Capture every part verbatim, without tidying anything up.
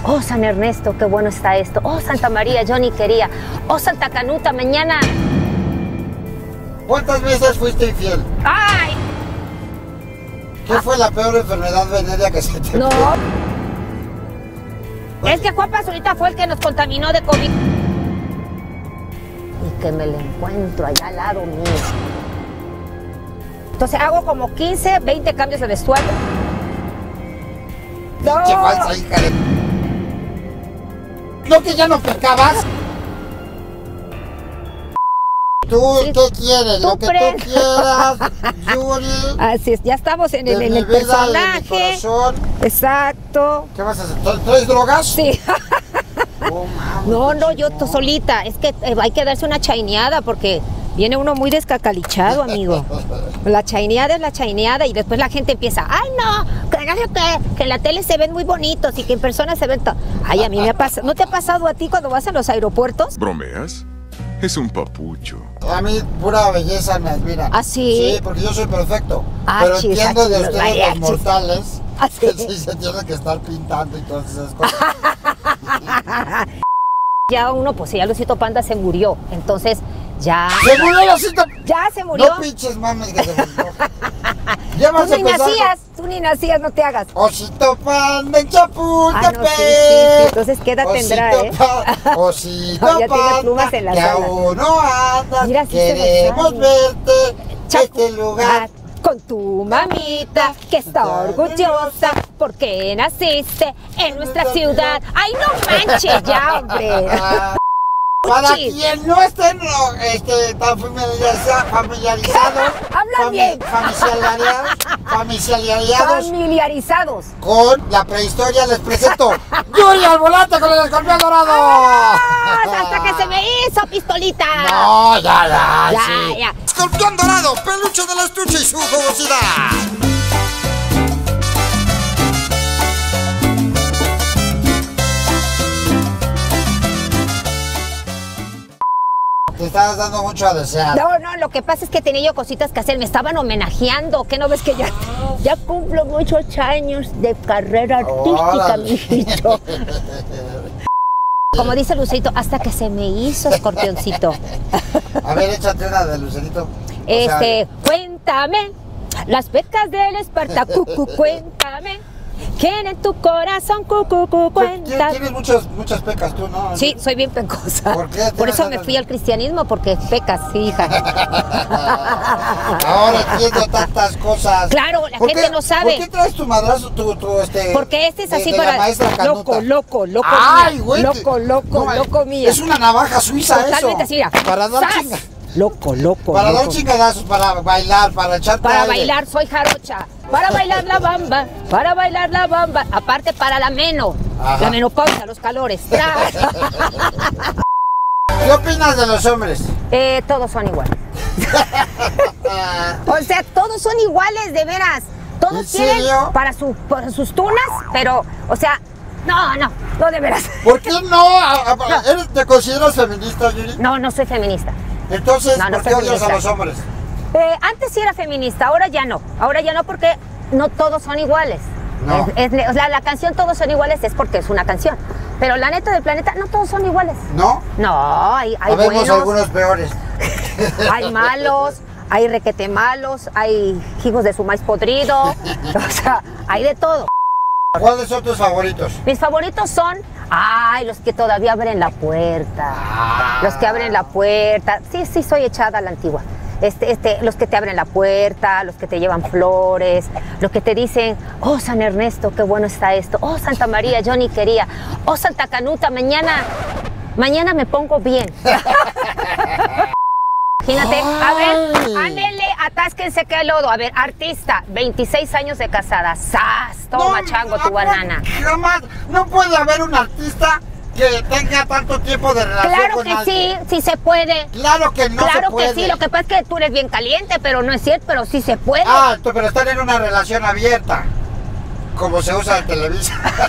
Oh, San Ernesto, qué bueno está esto. Oh, Santa María, yo ni quería. Oh, Santa Canuta, mañana. ¿Cuántas veces fuiste infiel? ¡Ay! ¿Qué fue la peor enfermedad venérea que se te... No. Es que Juan Pazurita fue el que nos contaminó de COVID. Y que me lo encuentro allá al lado mío. Entonces hago como quince, veinte cambios de vestuario. No. Pinche falsa hija de... ¿No que ya no pecabas? ¿Tú sí, qué quieres? Tú Lo que tú quieras, Yuri. Así es, ya estamos en el, en el vida, personaje. Exacto. ¿Qué vas a hacer? ¿Traes drogas? Sí. Oh, mami, no, no, yo tú solita. Es que eh, hay que darse una chaineada porque viene uno muy descacalichado, amigo. La chaineada es la chaineada y después la gente empieza, ay no, que no sé qué, que en la tele se ven muy bonitos y que en persona se ven todo. Ay, a mí me ha pasado. ¿No te ha pasado a ti cuando vas a los aeropuertos? ¿Bromeas? Es un papucho. A mí pura belleza me admira. ¿Ah, sí? Sí, porque yo soy perfecto. Ah, pero chis, entiendo ah, de chis, ustedes los los mortales ¿Ah, sí? que sí se tienen que estar pintando y todas esas cosas. Ya uno, pues ya Luisito Panda se murió, entonces ya... ¡Se murió Luisito! Ya se murió. No pinches mames que se murió. Ya vas Tú a ni empezar nacías, con... tú ni nacías, no te hagas. Osito Panda en Chapultepec. Ah, no, sí, sí, sí. Entonces, ¿qué edad tendrá, eh? Pa... Osito no, ya Panda, tiene plumas en la que sala. aún no andas, mira, sí queremos verte Chapu, este lugar. Con tu mamita, que está orgullosa, porque naciste en nuestra ciudad. ¡Ay, no manches ya, hombre! Para quien no estén este, tan familiariza, familiarizados, Habla fami bien. familiarizados, familiarizados Familiarizados con la prehistoria, les presento Yuri al volante con el escorpión dorado. ¡Ah! Hasta que se me hizo pistolita. No, ya, ya, ya, sí. ya. Escorpión dorado, peluche de la estuche y su jugosidad. Te estabas dando mucho a desear. No, no, lo que pasa es que tenía yo cositas que hacer. Me estaban homenajeando. ¿Qué no ves que ya, ya cumplo muchos años de carrera artística, mijito? Como dice Lucerito, hasta que se me hizo, escorpioncito. A ver, échate una de Lucerito. Este, o sea, cuéntame las becas del Espartacucu, cuéntame. ¿Quién en tu corazón, cucucu, cuenta? Tienes muchas, muchas pecas tú, ¿no? Sí, soy bien pecosa. ¿Por qué? Por eso me fui al cristianismo, porque pecas, sí, hija. Ahora entiendo tantas cosas. Claro, la gente qué, no sabe. ¿Por qué traes tu madrazo, tu, tu este? Porque este es de, así de para... la maestra Canuta? Loco, loco, loco Ay, mía. güey. Loco, loco, no, loco mía. Es una navaja suiza. Totalmente eso. así, mira. Para dar ¡Sas! chinga. Loco, loco, Para loco. dar chingadazos, para bailar, para echar Para aire. bailar soy jarocha. Para bailar la bamba, para bailar la bamba. Aparte para la meno, Ajá. la menopausa, los calores. ¿Qué opinas de los hombres? eh, todos son iguales. O sea, todos son iguales, de veras. Todos ¿En tienen serio? para, su, para sus tunas, pero, o sea, no, no, no de veras. ¿Por qué no? ¿Eres, ¿Te consideras feminista, Yuri? No, no soy feminista. Entonces, No, no ¿por qué soy odias a feminista. los hombres? Eh, antes sí era feminista, ahora ya no. Ahora ya no porque no todos son iguales. No. Es, es, o sea, la canción Todos son iguales es porque es una canción. Pero la neta del planeta, no todos son iguales. ¿No? No, hay, hay Habemos buenos, algunos peores. hay malos, hay requete malos, hay hijos de su maíz podrido. O sea, hay de todo. ¿Cuáles son tus favoritos? Mis favoritos son, ay, los que todavía abren la puerta. Ah. Los que abren la puerta. Sí, sí, soy echada a la antigua. Este, este, los que te abren la puerta, los que te llevan flores, los que te dicen, oh, San Ernesto, qué bueno está esto. Oh, Santa María, yo ni quería. Oh, Santa Canuta, mañana, mañana me pongo bien. Imagínate, a ver, ándele, atásquense que el lodo. A ver, artista, veintiséis años de casada. ¡Sas! Toma, No, chango, tu no, banana. Jamás, no puede haber un artista que tenga tanto tiempo de relación Claro con que alguien. sí, sí se puede. Claro que no Claro se puede. que sí, lo que pasa es que tú eres bien caliente, pero no es cierto, pero sí se puede. Ah, tú, pero están en una relación abierta, como se usa en Televisa.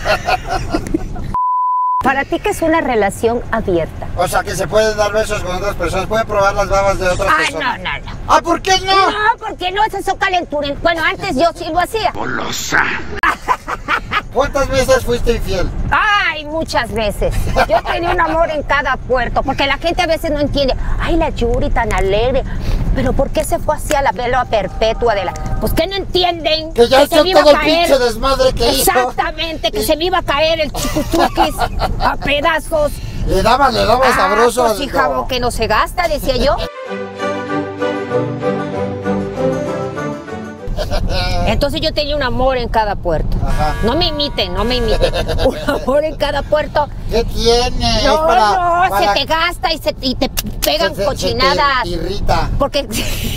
Para ti, ¿qué es una relación abierta? O sea, que se pueden dar besos con otras personas, pueden probar las babas de otras Ah, personas. no, no, no. Ah, ¿por qué no? No, porque no, esas son calenturas. Bueno, antes yo sí lo hacía. ¡Golosa! ¿Cuántas veces fuiste infiel? Ay, muchas veces. Yo tenía un amor en cada puerto, porque la gente a veces no entiende. Ay, la Yuri tan alegre. Pero ¿por qué se fue así a la vela perpetua de la...? Pues que no entienden. Que ya se hizo todo el pinche desmadre que hizo. Exactamente, que Y- se me iba a caer el chicutuquis a pedazos. Le daba, le daba Ah, sabroso. pues al- hija, no. que no se gasta, decía yo. Entonces yo tenía un amor en cada puerto. Ajá. No me imiten, no me imiten. Un amor en cada puerto. ¿Qué tiene? No, Es para- no, para- se te gasta y, se, y te pegan se- se- cochinadas. Se te irrita. Porque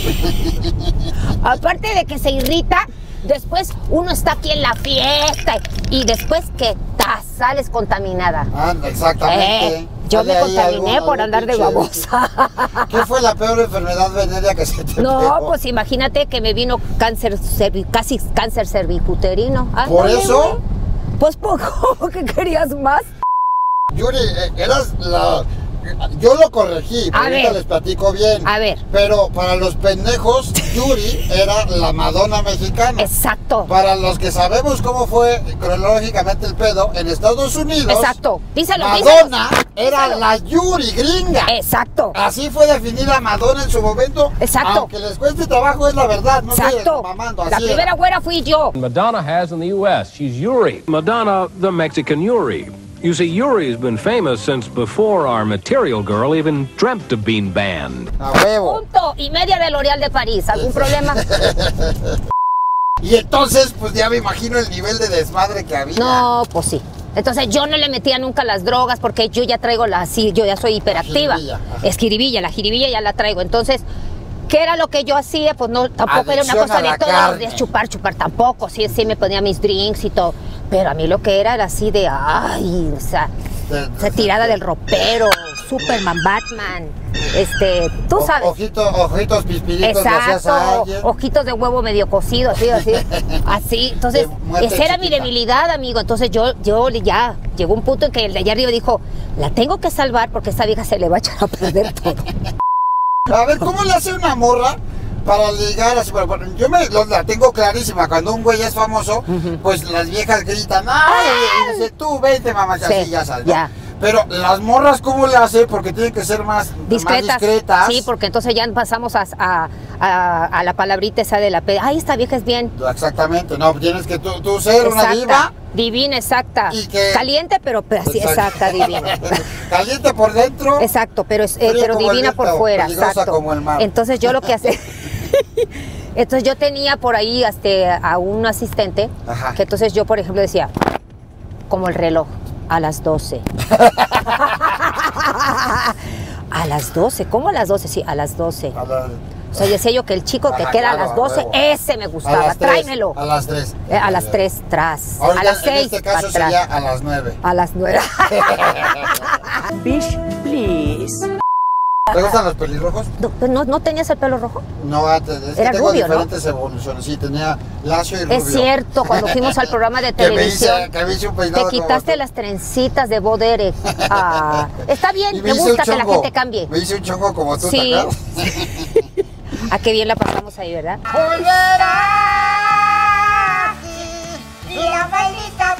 aparte de que se irrita, después uno está aquí en la fiesta y después que ta, sales contaminada. Ah, exactamente. Eh, yo Sale me ahí contaminé algún- por algún andar de pinche- babosa. ¿Qué fue la peor enfermedad venérea que se te No, pegó? pues imagínate que me vino cáncer, cervi- casi cáncer cervicuterino. ¿Por Ándale, eso? güey. Pues poco, ¿qué querías más? Yuri, eh, eras la... Yo lo corregí, A ahorita ver. les platico bien. A ver. Pero para los pendejos, Yuri era la Madonna mexicana. Exacto. Para los que sabemos cómo fue cronológicamente el pedo, en Estados Unidos, Exacto. Díselo, Madonna díselo. era Díselo. la Yuri gringa. Exacto. Así fue definida Madonna en su momento. Exacto. Aunque les cueste trabajo, es la verdad. No estoy Exacto. mamando, así La era. primera güera fui yo. Madonna has in the U S. She's Yuri. Madonna, the Mexican Yuri. You see, Yuri's been famous since before our Material Girl even dreamt of being banned. A huevo. Punto y media de L'Oreal de París. ¿Algún problema? Y entonces, pues ya me imagino el nivel de desmadre que había. No, pues sí. Entonces yo no le metía nunca las drogas porque yo ya traigo la, sí, yo ya soy hiperactiva. jiribilla, ajá. Es jiribilla, la jiribilla ya la traigo. Entonces, ¿qué era lo que yo hacía? Pues no, tampoco era una Adicción cosa a la de todos carne. los días chupar, chupar, tampoco. Sí, sí me ponía mis drinks y todo. Pero a mí lo que era era así de, ay, o sea, De- o sea, tirada del ropero, Superman, Batman, este, tú O- sabes. Ojito, ojitos pispiritos le hacías a Exacto, alguien. ojitos de huevo medio cocido, así, así, así. Entonces, De muerte esa era mi chiquita. debilidad, amigo. Entonces yo, yo ya llegó un punto en que el de allá arriba dijo, la tengo que salvar porque esta vieja se le va a echar a perder todo. A ver, ¿cómo le hace una morra para ligar así? Bueno, bueno, yo me lo- la tengo clarísima. Cuando un güey es famoso, pues las viejas gritan, ¡ay! Y dice, tú, vente, mamá, ya, Sí, así, ya sabes, ¿no? ya. Pero las morras, ¿cómo le hace? Porque tienen que ser más Discretas. más discretas. Sí, porque entonces ya pasamos a, a, a, a la palabrita esa de la pe. Ay, esta vieja es bien. Exactamente, no, tienes que tú, tú ser una Exacta, diva. divina, exacta. Y que- Caliente, pero pe- así, exacta, divina. Caliente por dentro. Exacto, pero, es, eh, Fría pero como el divina por viento, fuera. peligrosa Exacto. como el mar. Entonces yo lo que hacía. Entonces yo tenía por ahí este, a un asistente. Ajá. Que entonces yo, por ejemplo, decía, como el reloj, a las doce. A las doce, ¿cómo a las doce? Sí, a las doce. A la- O sea, decía yo que el chico que Ajá, queda claro, a las doce, huevo. ese me a gustaba, las tres, tráemelo. A las tres. Eh, a las tres, tras. Ahora a las seis, en este caso atrás. sería a las nueve. A las nueve. Fish, please. ¿Te gustan los pelirrojos? No, ¿no, ¿no tenías el pelo rojo? No, antes. Es que Era tengo rubio, ¿no? diferentes evoluciones. Sí, tenía lacio y rubio. Es cierto, cuando fuimos al programa de Que me televisión. hice, que me hice un Te peinado como quitaste tú. las trencitas de Bo Derek. Ah, está bien, Y me hice gusta un que la chongo. gente cambie. Me hice un chongo como tú, Sí. ¿te acuerdas? Ah, qué bien la pasamos ahí, ¿verdad? Volverá aquí la maldita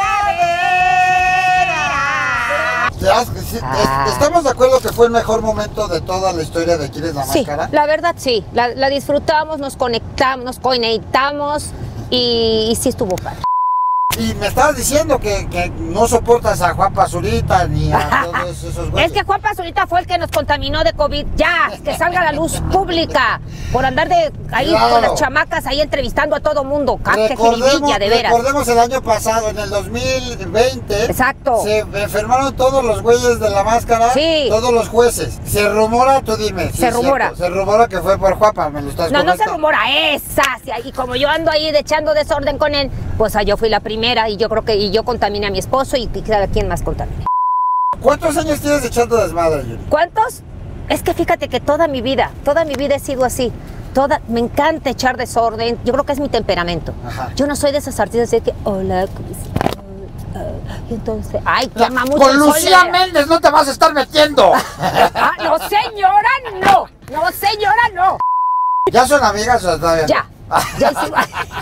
primavera. ¿Te das- sí, Ah. es- ¿Estamos de acuerdo que fue el mejor momento de toda la historia de Quién es la Sí, Máscara? la verdad sí. La, la disfrutamos, nos conectamos, nos conectamos y, y sí estuvo padre. Y me estabas diciendo que, que no soportas a Juan Pazurita ni a todos esos güeyes. Es que Juan Pazurita fue el que nos contaminó de COVID. Ya, que salga a la luz pública. Por andar de ahí Claro. con las chamacas ahí entrevistando a todo mundo. Ah, qué Recordemos, jiribilla, de veras. recordemos el año pasado, en el dos mil veinte. Exacto. Se enfermaron todos los güeyes de la máscara. Sí. Todos los jueces. Se rumora, tú dime. si Se es rumora. cierto, Se rumora que fue por Juapa, me lo estás No, no se correcto? rumora, esa. sí, Y como yo ando ahí de echando desorden con él, pues ah, yo fui la primera y yo creo que y yo contaminé a mi esposo y, y cada quien más contaminé. ¿Cuántos años tienes echando desmadre, Yuri? ¿Cuántos? Es que fíjate que toda mi vida, toda mi vida he sido así. Toda, me encanta echar desorden. Yo creo que es mi temperamento. Ajá. Yo no soy de esas artistas de que, hola, ¿cómo estás? Ah, y entonces, ay, Ya, quema mucho con el sol Lucía de- Méndez no te vas a estar metiendo. Ah, no, señora, no. No, señora, no. ¿Ya son amigas o todavía no? Ya, Ya hicimos...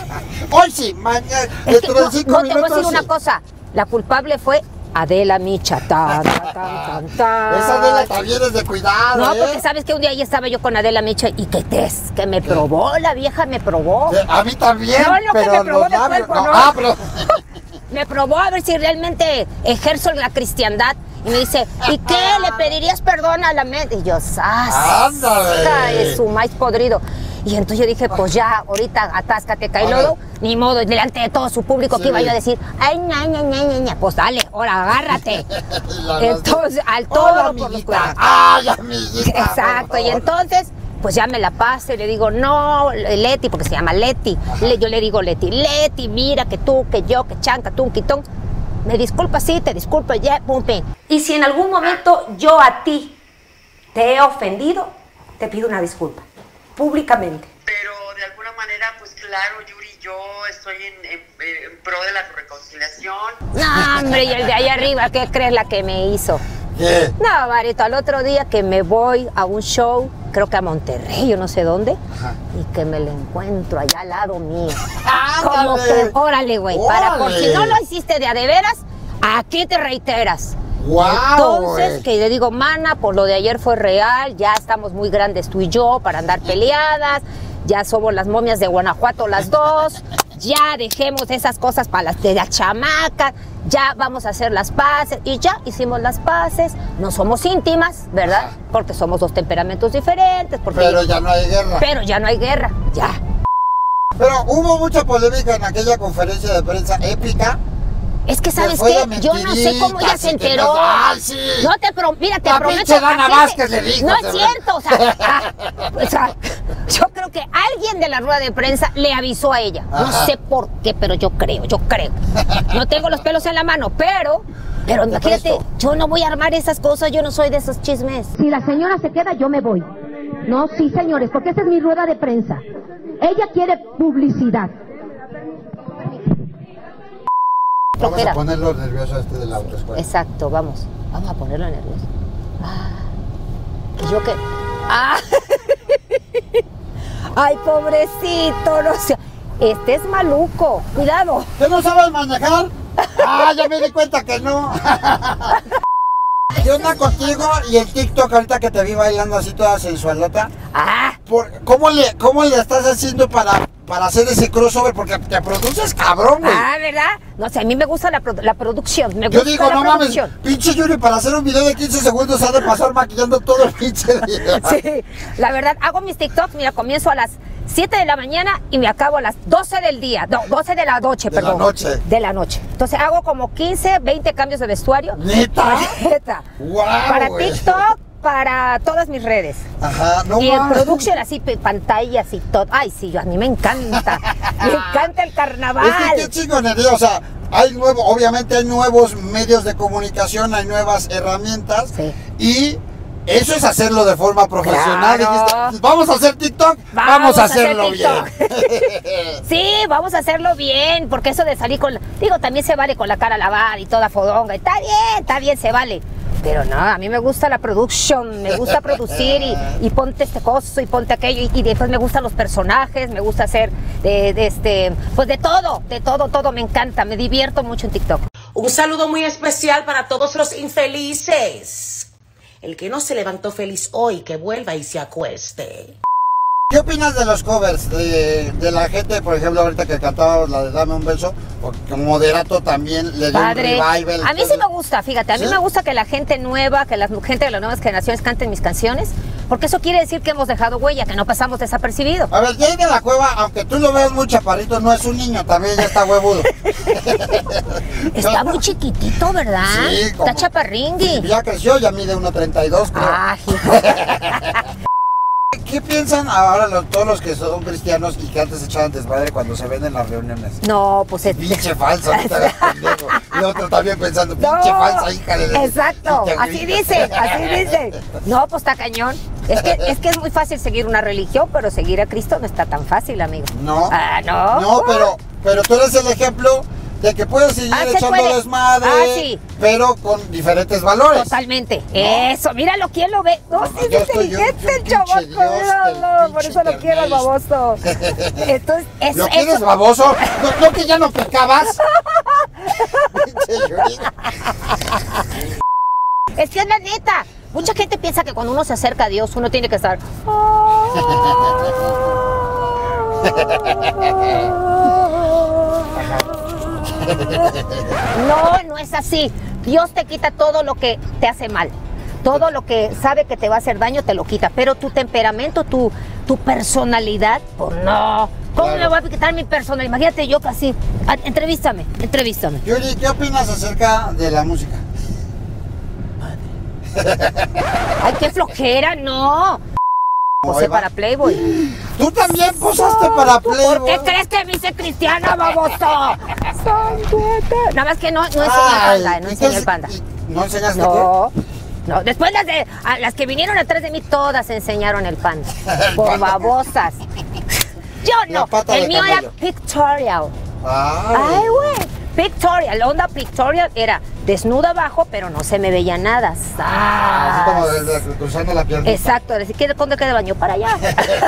Hoy sí, mañana, Es que, dentro de no, cinco no, te voy a minutos decir una sí. cosa. La culpable fue Adela Micha. Tan, tan, tan, tan. Esa Adela también es de cuidado, No, ¿eh? porque sabes que un día ahí estaba yo con Adela Micha y que crees que me probó, la vieja me probó. Eh, A mí también, No, no, que pero me probó los de labios... cuerpo, no. no. Ah, pero... Me probó a ver si realmente ejerzo la cristiandad. Y me dice, ¿y qué? ¿Le pedirías perdón a la mente? Y yo, ¡sas! ¡Ándale! Es su maíz podrido. Y entonces yo dije, pues ya, ahorita atáscate, cae lodo. Ni modo, delante de todo su público, Sí. que iba yo a decir, ¡ay, ña, ña, ña, ña, ña! Pues dale, ahora agárrate. La Entonces, al Hola, todo por los amiguita. cuernos. ¡Ay, amiguita! Exacto, por y favor. entonces, pues ya me la paso y le digo, no, Leti, porque se llama Leti. Le- yo le digo, Leti, Leti, mira que tú, que yo, que chanca, tú, quitón. Me disculpa, sí, te disculpo, ya, pum, pum. Y si en algún momento yo a ti te he ofendido, te pido una disculpa, públicamente. Pero de alguna manera, pues claro, Yuri, yo estoy en, en- en pro de la reconciliación. No, hombre, y el de ahí arriba, ¿qué crees la que me hizo? ¿Qué? No, Marito, al otro día que me voy a un show, creo que a Monterrey, yo no sé dónde, y que me lo encuentro allá al lado mío. Como que, órale, güey, para por si no lo hiciste de a de veras, aquí te reiteras. ¡Guau, Entonces, güey! que le digo, mana, por lo de ayer fue real, ya estamos muy grandes tú y yo para andar peleadas, ya somos las momias de Guanajuato las dos, ya dejemos esas cosas para las de la chamaca, ya vamos a hacer las paces, y ya hicimos las paces, no somos íntimas, ¿verdad? Porque somos dos temperamentos diferentes, porque Pero ya no hay guerra. pero ya no hay guerra, ya. Pero hubo mucha polémica en aquella conferencia de prensa épica. Es que, ¿sabes fue qué? de Yo no sé cómo ella mentiritas se y que enteró. no- ¡Ay, sí! No te pro... Mira, te La prometo... pinche Dana así te- Vázquez le dijo, No se es ve. cierto, o sea, ah, o sea, yo creo que alguien de la rueda de prensa le avisó a ella. No Ajá. sé por qué, pero yo creo, yo creo. No tengo los pelos en la mano, pero... Pero imagínate, presto. yo no voy a armar esas cosas, yo no soy de esos chismes. Si la señora se queda, yo me voy. No, sí, señores, porque esta es mi rueda de prensa. Ella quiere publicidad. Vamos Flojera. a ponerlo nervioso a este de la autoescuela. Exacto, vamos. Vamos a ponerlo nervioso. Ah, que yo que... Ah. Ay, pobrecito, no sé. Este es maluco. Cuidado. ¿Qué no sabes manejar? Ah, ya me di cuenta que no. ¿Qué onda contigo y el TikTok ahorita que te vi bailando así toda sensualota? Ah, Por, ¿cómo, le, ¿Cómo le estás haciendo para, para hacer ese crossover? Porque te produces cabrón, güey. ah, ¿verdad? No sé, a mí me gusta la, produ- la producción. Me Yo gusta digo, la no mames, producción. pinche Yuri, para hacer un video de quince segundos ha de pasar maquillando todo el pinche día. Sí, la verdad, hago mis TikToks, mira, comienzo a las siete de la mañana y me acabo a las doce del día, no, doce de la noche, De la perdón. noche. De la noche. Entonces hago como quince, veinte cambios de vestuario. ¿Neta? Neta. Guau, Para güey. TikTok, para todas mis redes. Ajá, no Y en mames. production así, pe- pantallas y todo. Ay, sí, a mí me encanta. Me encanta el carnaval. Es que qué chingonería, o sea, hay nuevo, obviamente hay nuevos medios de comunicación, hay nuevas herramientas Sí. y eso es hacerlo de forma profesional. Claro. Dijiste, vamos a hacer TikTok, vamos, Vamos a a hacer hacerlo TikTok. bien. Sí, vamos a hacerlo bien, porque eso de salir con... la- Digo, también se vale con la cara lavada y toda fodonga. Está bien, está bien, se vale. Pero no, a mí me gusta la production, me gusta producir y, y ponte este coso y ponte aquello. Y, y después me gustan los personajes, me gusta hacer de, de este... Pues de todo, de todo, todo me encanta. Me divierto mucho en TikTok. Un saludo muy especial para todos los infelices. El que no se levantó feliz hoy, que vuelva y se acueste. ¿Qué opinas de los covers de, de la gente, por ejemplo, ahorita que cantábamos la de Dame un beso, porque Moderato también le dio Padre. un revival? A mí sí me gusta, fíjate, a mí ¿Sí? me gusta que la gente nueva, que la gente de las nuevas generaciones canten mis canciones, porque eso quiere decir que hemos dejado huella, que no pasamos desapercibido. A ver, Jay de la Cueva, aunque tú lo veas muy chaparrito, no es un niño, también ya está huevudo. Está muy chiquitito, ¿verdad? Sí, como- Está chaparringui. Ya creció, ya mide uno treinta y dos, creo. Ah, hijo. ¿Qué piensan ahora los- todos los que son cristianos y que antes echaban desmadre cuando se ven en las reuniones? No, pues es... Pinche falsa, no te hagas pendejo. Y otro también pensando, pinche No, falsa hija de... exacto, y te así gritas. dicen, así dicen. No, pues está cañón. Es que, es que es muy fácil seguir una religión, pero seguir a Cristo no está tan fácil, amigo. No. Ah, no. No, pero, pero tú eres el ejemplo de que puedes seguir Ah, se echando puede. desmadre, Ah, sí. pero con diferentes valores. Totalmente. Eso, míralo, ¿quién lo ve? No, sí, yo es estoy- yo- inteligente yo el pinche chamaco, Dios del míralo, por pinche eso lo quiero al internet. baboso. Entonces, eso, ¿Lo quieres eso. baboso? ¿No, no que ya no pecabas? Pinche Yuri. Es que es la neta. Mucha gente piensa que cuando uno se acerca a Dios, uno tiene que estar. No, no es así. Dios te quita todo lo que te hace mal. Todo lo que sabe que te va a hacer daño te lo quita. Pero tu temperamento, tu, tu personalidad, pues no. ¿Cómo Claro. me voy a quitar mi personalidad? Imagínate yo casi. Ah, entrevístame, entrevístame. Yuri, ¿qué opinas acerca de la música? Ay, qué flojera, no. Posé Ahí va. para Playboy. Tú también posaste para Playboy. ¿Por qué crees que me hice cristiana, baboso? Nada más que no, no enseñé el Ay, panda, no ¿y enseñé qué- el panda. y- ¿No enseñaste No, no. Después las de a las que vinieron atrás de mí, todas enseñaron el panda. Por panda. babosas. Yo La no. pata El de mío camello. era pictorial. qué? Ay. Ay, güey. Pictorial. La onda pictorial era desnuda abajo, pero no se me veía nada. Así como ¡Sas! de- de- cruzando la pierna. Exacto, decir que ¿dónde queda el baño? Para allá.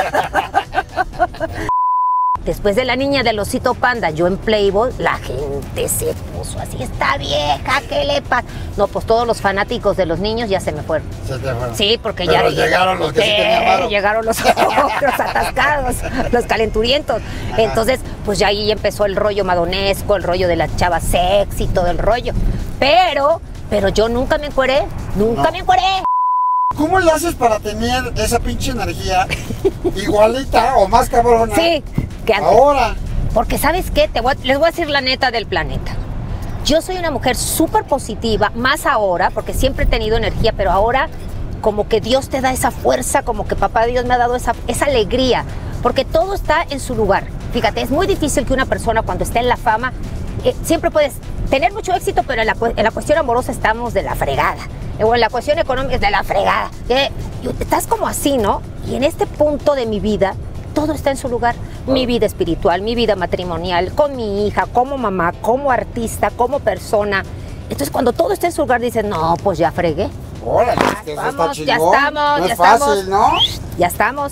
Después de la niña del osito panda, yo en Playboy, la gente se puso así, esta vieja, ¿qué le pasa? No, pues todos los fanáticos de los niños ya se me fueron. Se te fueron. Sí, porque Pero ya... llegaron los que sí tenían varo. Llegaron los, los atascados, los calenturientos. Entonces, pues ya ahí empezó el rollo madonesco, el rollo de la chava sexy, todo el rollo. Pero, pero yo nunca me encueré, nunca No. me encueré. ¿Cómo le haces para tener esa pinche energía igualita o más cabrona? Sí, que antes. Ahora. Porque ¿sabes qué? Te voy a- les voy a decir la neta del planeta. Yo soy una mujer súper positiva, más ahora, porque siempre he tenido energía, pero ahora como que Dios te da esa fuerza, como que papá Dios me ha dado esa, esa alegría, porque todo está en su lugar. Fíjate, es muy difícil que una persona cuando esté en la fama, eh, siempre puedes tener mucho éxito, pero en la, cu- en la cuestión amorosa estamos de la fregada. O en la cuestión económica es de la fregada. Eh, y estás como así, ¿no? Y en este punto de mi vida, todo está en su lugar. Mi vida espiritual, mi vida matrimonial, con mi hija, como mamá, como artista, como persona. Entonces, cuando todo está en su lugar, dices, no, pues ya fregué. Órale, es que eso está Vamos, ya chingón. estamos, No ya es fácil, estamos. ¿no? Ya estamos.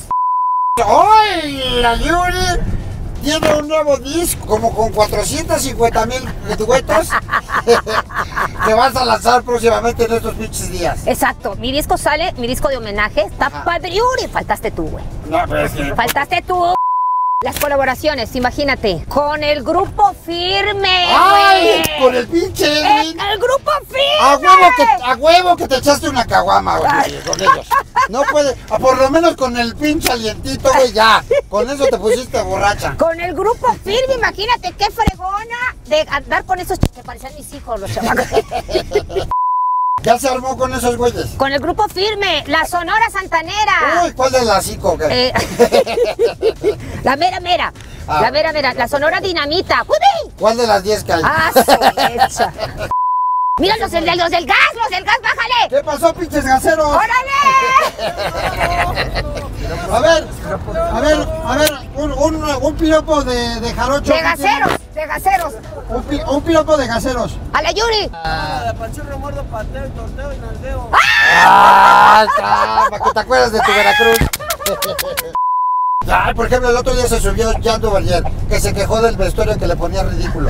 ¡Ay! La Yuri tiene un nuevo disco, como con cuatrocientos cincuenta mil duetos que vas a lanzar próximamente en estos pinches días. Exacto. Mi disco sale, mi disco de homenaje, está Ajá. padriuri. Faltaste tú, güey. No, pero es que... Faltaste tú. Las colaboraciones, imagínate. Con el grupo Firme, ¡Ay! güey. Con el pinche El, Edwin. el grupo Firme. A huevo, que, a huevo que te echaste una caguama, güey, con ellos. No puede, a por lo menos con el pinche alientito, güey, ya. Con eso te pusiste borracha. Con el grupo Firme, imagínate qué fregona de andar con esos ch- que parecían mis hijos, los chamacos. Ya se armó con esos güeyes. Con el grupo Firme, la Sonora Santanera. Uy, ¿cuál de las cinco? qué? Eh, la mera mera. Ah. La mera mera. La Sonora Dinamita. ¡Uy! ¿Cuál de las diez que hay? ¡Ah, su mecha! Mira los, del- los del gas, los del gas, bájale. ¿Qué pasó, pinches gaseros? ¡Órale! A ver, a ver, a ver, un, un, un piropo de, de jarocho. De gaseros, de gaseros. Un, pi- un piropo de gaseros. A la Yuri. ¡Ah! está, para que te acuerdas de tu Veracruz. Ay, por ejemplo, el otro día se subió Jan Duverger, que se quejó del vestuario que le ponía ridículo.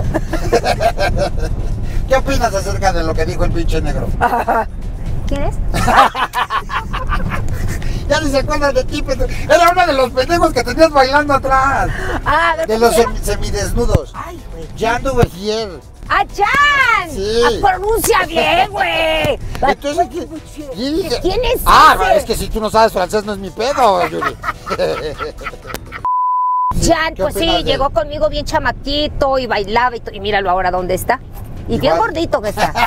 ¿Qué opinas acerca de lo que dijo el pinche negro? ¿Quién es? Ya ni se acuerdan de ti, pero era uno de los pendejos que tenías bailando atrás. Ah, a ver, De ¿cómo los se llama? semi- semidesnudos. Ay, güey. Jan Duverger. ¡Ah, Jan! Sí. Ah, pronuncia bien, güey. Entonces, ¿qué? Y dije, ¿Quién es Ah, ese? es que si tú no sabes francés no es mi pedo, Yuri. Jan, ¿Qué pues sí, opinas de él? llegó conmigo bien chamaquito y bailaba y, to- y míralo ahora dónde está. Y bien Igual. gordito que está.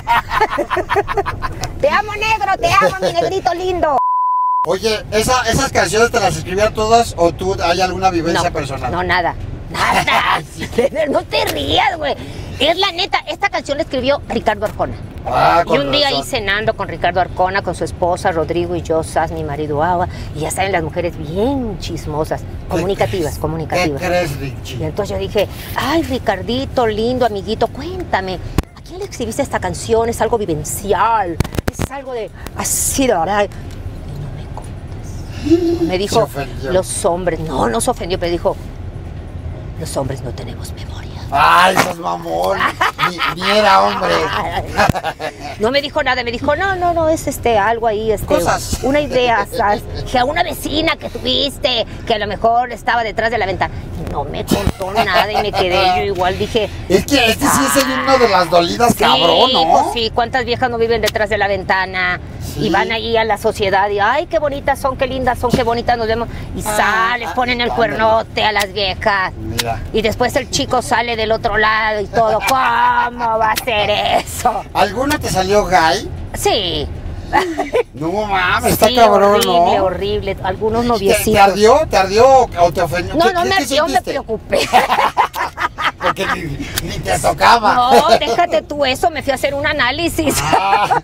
Te amo, negro, te amo, mi negrito lindo. Oye, ¿esa, ¿esas canciones te las escribían todas o tú hay alguna vivencia No, personal? no, nada. Nada. No te rías, güey. Es la neta, esta canción la escribió Ricardo Arjona. Ah, y un día razón. ahí cenando con Ricardo Arjona, con su esposa, Rodrigo y yo, Sas, mi marido Agua, y ya saben las mujeres bien chismosas, comunicativas, ¿Qué comunicativas. crees, Y Richie? entonces yo dije, ay, Ricardito, lindo amiguito, cuéntame, ¿a quién le escribiste esta canción? Es algo vivencial, es algo de así de verdad. Y no me contestó. Me Se dijo, ofendió. los hombres, no, no se ofendió, pero dijo, los hombres no tenemos memoria. Ay, sos mamón. Ni, ni era hombre. No me dijo nada, me dijo, no, no, no, es este, algo ahí, este, Cosas. una idea, ¿sabes? Que a una vecina que tuviste, que a lo mejor estaba detrás de la ventana. Y no me contó nada y me quedé yo igual, dije... Es que este sí es el himno de las dolidas, Sí, cabrón, ¿no? pues sí, ¿cuántas viejas no viven detrás de la ventana? Sí. Y van ahí a la sociedad y, ay, qué bonitas son, qué lindas son, qué bonitas nos vemos. Y Ah, sales, ponen el ándale. cuernote a las viejas. Mira. Y después el chico sale del otro lado y todo. ¿Cómo va a ser eso? ¿Alguna te salió gay? Sí. No mames, está Sí, cabrón, horrible, ¿no? horrible. Algunos ¿Te, noviecitos. ¿Te ardió? ¿Te ardió o te ofendió? No, ¿Qué- no qué- me qué ardió, me sentiste? preocupé. Porque ni, ni te tocaba. No, déjate tú eso, me fui a hacer un análisis. Ah.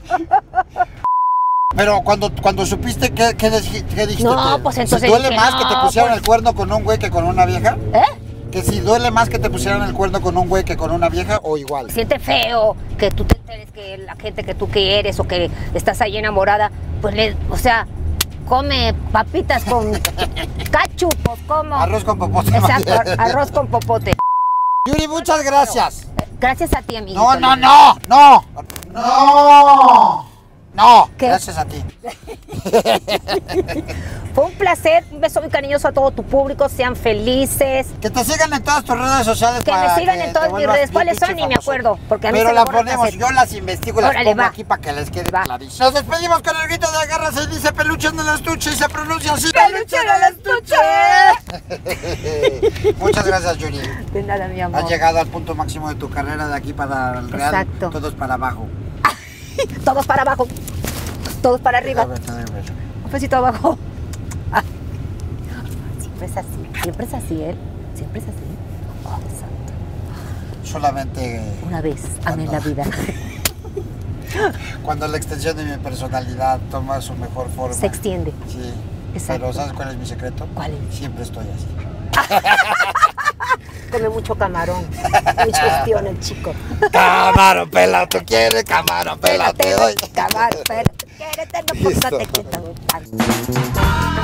Pero cuando, cuando supiste, ¿qué, qué, dij- qué dijiste? No, ¿Que pues entonces si duele dije, más que te no, pusieran pues- el cuerno con un güey que con una vieja? ¿Eh? ¿Que si duele más que te pusieran el cuerno con un güey que con una vieja o igual? Siente feo que tú te enteres que la gente que tú quieres o que estás ahí enamorada, pues le, o sea, come papitas con cachu, pues como. Arroz con popote. Exacto, ar- arroz con popote. Yuri, muchas gracias. Gracias a ti, amiguito. No, no, no, no. No. No, ¿Qué? gracias a ti. Fue un placer, un beso muy cariñoso a todo tu público, sean felices. Que te sigan en todas tus redes sociales. Que para me sigan en te todas mis vuelvas redes. bien ¿Cuáles son? pinche Ni me famoso. acuerdo, porque a mí Pero se me las borra el ponemos, cassette. yo las investigo y las Órale, pongo va. aquí para que les quede Va. clarísimo. Nos despedimos con el grito de agarra, se dice peluche en el estuche y se pronuncia así. ¡Peluche en el estuche! Muchas gracias, Yuri. De nada, mi amor. Has llegado al punto máximo de tu carrera de aquí para el Real. Exacto. Todos para abajo. Todos para abajo, todos para arriba. A ver, te doy un beso. Un besito abajo. Ah. Siempre es así, siempre es así, ¿eh? Siempre es así. Oh, santo. Solamente Una vez, amé la vida. cuando la extensión de mi personalidad toma su mejor forma. Se extiende. Sí. Exacto. Pero ¿sabes cuál es mi secreto? ¿Cuál es? Siempre estoy así. Come mucho camarón. Mucha gestión el chico. Camarón, pela, tú quieres, camarón, pela, te doy. Camarón, pela. Quédate, no, pues, no te Listo. quito.